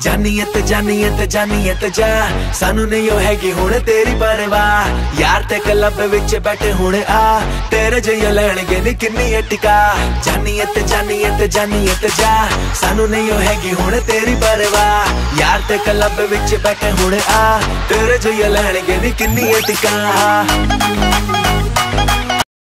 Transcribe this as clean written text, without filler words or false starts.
ਜਾਨੀਏ ਤੇ ਜਾ ਸਾਨੂੰ ਨਹੀਂ ਉਹ ਹੈਗੀ ਹੁਣ ਤੇਰੀ ਪਰਵਾਹ ਯਾਰ ਤੇ ਕਲੱਬ ਵਿੱਚ ਬੈਠੇ ਹੁਣ ਆ ਤੇਰੇ ਜਿਹੇ ਲੈਣਗੇ ਨੀ ਕਿੰਨੀ ਟਿਕਾ ਜਾਨੀਏ ਤੇ ਜਾ ਸਾਨੂੰ ਨਹੀਂ ਉਹ ਹੈਗੀ ਹੁਣ ਤੇਰੀ ਪਰਵਾਹ ਯਾਰ ਤੇ ਕਲੱਬ ਵਿੱਚ ਬੈਠੇ ਹੁਣ ਆ ਤੇਰੇ ਜਿਹੇ ਲੈਣਗੇ ਨੀ ਕਿੰਨੀ ਟਿਕਾ